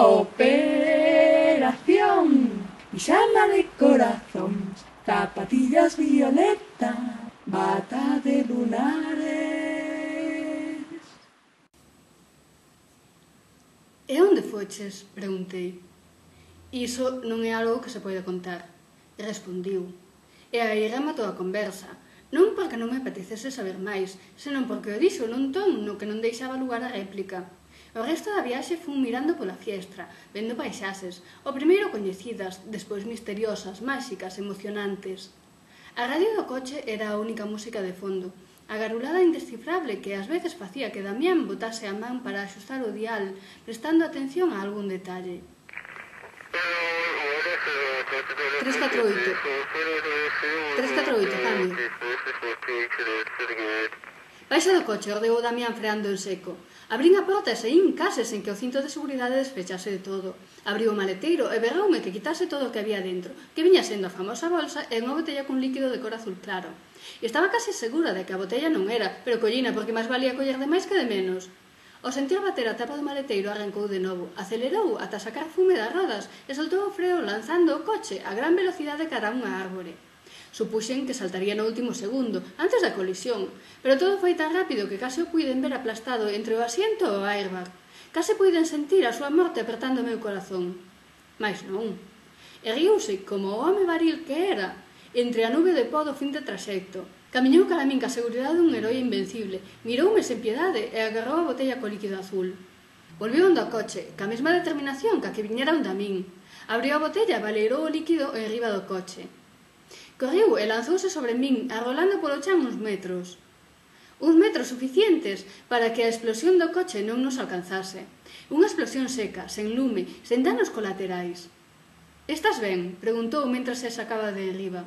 Operación Pijama de corazón, zapatillas violeta, bata de lunares. E onde foches? Preguntei. Iso non é algo que se poida contar. Respondiu. E aí rematou a conversa. Non porque non me apetecese saber máis, senón porque o dixo nun ton no que non deixaba lugar a réplica. O resto da viaxe fun mirando pola fiestra, vendo paisaxes, o primeiro coñecidas, despois misteriosas, máxicas, emocionantes. A radio do coche era a única música de fondo, a garulada indescifrable que ás veces facía que Damián botase a man para axustar o dial, prestando atención a algún detalle. 348. 348, cambio. Baixa do coche, ordeou Damián freando en seco. Abrín a porta e saín case sen que o cinto de seguridade despechase de todo. Abriu o maleteiro e berroume que quitase todo o que había dentro, que viña sendo a famosa bolsa e unha botella cun líquido de cor azul claro. E estaba case segura de que a botella non era, pero collina porque máis valía coller de máis que de menos. Ao sentir bater a tapa do maleteiro arrancou de novo, acelerou ata sacar fume das rodas e soltou o freo lanzando o coche a gran velocidade cara a unha árbore. Supuxen que saltaría no último segundo, antes da colisión, pero todo foi tan rápido que case o puiden ver aplastado entre o asiento e o airbag. Case puiden sentir a súa morte apertando o meu corazón. Mais non. Erguiuse como o home varil que era, entre a nube de pó do fin de traxecto. Camiñou cara a min ca seguridade dun heroe invencible, miroume sen piedade e agarrou a botella co líquido azul. Volveu onde ao coche, ca mesma determinación ca que viñera onde a min. Abriu a botella e baleirou o líquido en riba do coche. Correu e lanzouse sobre min, arrolando polo chan uns metros. Uns metros suficientes para que a explosión do coche non nos alcanzase. Unha explosión seca, sen lume, sen danos colaterais. «Estás ben?», preguntou mentras se sacaba de riba.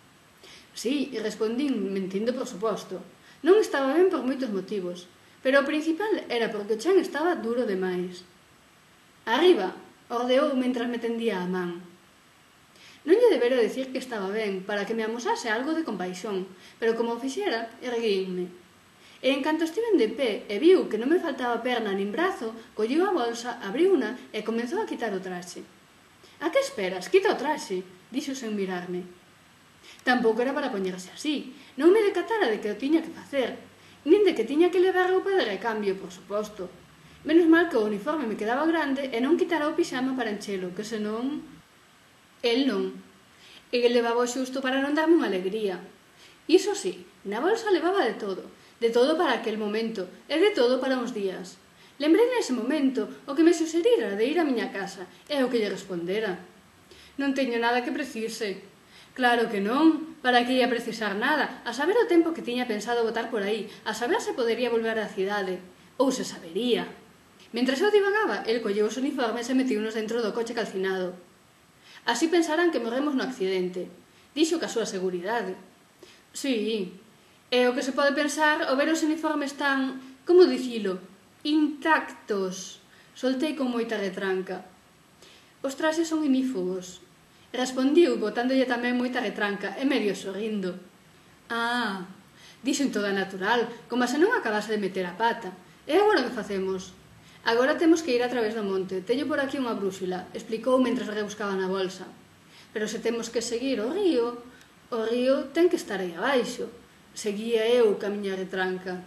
Sí, respondín, mentindo por suposto. Non estaba ben por moitos motivos, pero o principal era porque o chan estaba duro demais. «Arriba», ordeou mentras me tendía a man. Non lle debera dicir que estaba ben, para que me amosase algo de compaixón, pero como o fixera, erguínme. E en canto estiven de pé e viu que non me faltaba perna nin brazo, colleu a bolsa, abriuna e comezou a quitar o traxe. «A que esperas? Quita o traxe», dixo sen mirarme. Tampouco era para poñerse así, non me decatara de que o tiña que facer, nin de que tiña que levar roupa de recambio, por suposto. Menos mal que o uniforme me quedaba grande e non quitara o pixama para enchelo, que senón... El non. El levaba o xusto para non darme unha alegría. Iso sí, na bolsa levaba de todo para aquel momento e de todo para uns días. Lembrei nese momento o que me suxerira de ir á miña casa e o que lle respondera. Non teño nada que precise. Claro que non, para que ia precisar nada, a saber o tempo que tiña pensado botar por aí, a saber se podería volver á cidade, ou se sabería. Mentres eu divagaba, el colleu os uniformes e metiunos dentro do coche calcinado. Así pensarán que morremos no accidente, dixo ca súa seguridade. Sí, é o que se pode pensar ao ver os uniformes tan, como dicilo, intactos. Soltei con moita retranca. Os traxes son inífugos. Respondiu, botándolle tamén moita retranca e medio sorrindo. Ah, dixo en toda natural, como se non acabase de meter a pata. E agora que facemos? Agora temos que ir a través do monte. Teño por aquí unha brúxula, explicou mentras rebuscaba na bolsa. Pero se temos que seguir o río ten que estar aí abaixo. Seguía eu ca miña retranca.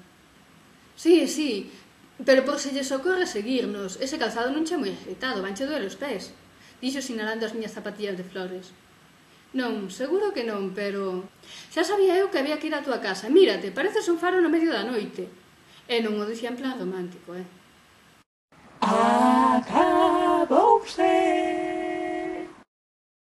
Sí, pero por se lles ocorre seguirnos, ese calzado non che moi axeitado, vanche doer os pés, dixo sinalando as miñas zapatillas de flores. Non, seguro que non, pero... Xa sabía eu que había que ir á túa casa. Mírate, pareces un faro no medio da noite. E non o dicía en plan romántico,